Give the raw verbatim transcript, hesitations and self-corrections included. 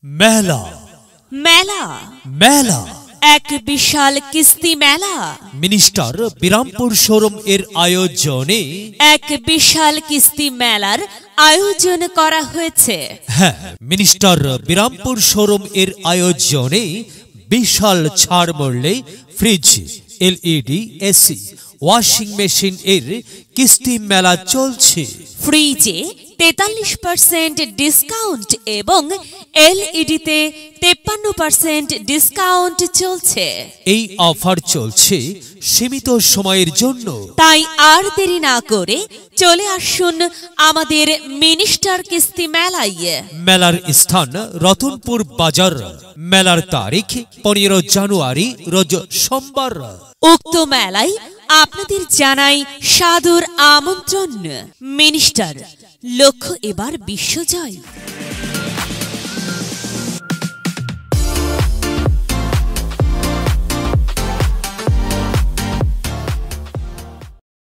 মেলা মেলা মেলা এক বিশাল কিস্তি মেলা মিনিস্টার বিরামপুর শোরুম এর আয়োজনে এক বিশাল কিস্তি মেলার আয়োজন করা হয়েছে। হ্যাঁ, মিনিস্টার বিরামপুর শোরুম এর আয়োজনে বিশাল ছাড় মূল্যে fridge, LED, AC, washing machine এর কিস্তি মেলা চলছে। ফ্রিজে তেতাল্লিশ পার্সেন্ট ডিসকাউন্ট এবং এলইডিতে তেপ্পান্ন পার্সেন্ট ডিসকাউন্ট চলছে। এই অফার চলছে সীমিত সময়ের জন্য, তাই আর দেরি না করে চলে আসুন আমাদের মিনিস্টার কিস্তি মেলায়। মেলার স্থান রতনপুর বাজার। মেলার তারিখ পনেরো জানুয়ারি রোজ সোমবার। উক্ত মেলায় আপনাদের জানাই সাদর আমন্ত্রণ। মিনিস্টার, লক্ষ্য এবার বিশ্বজয়।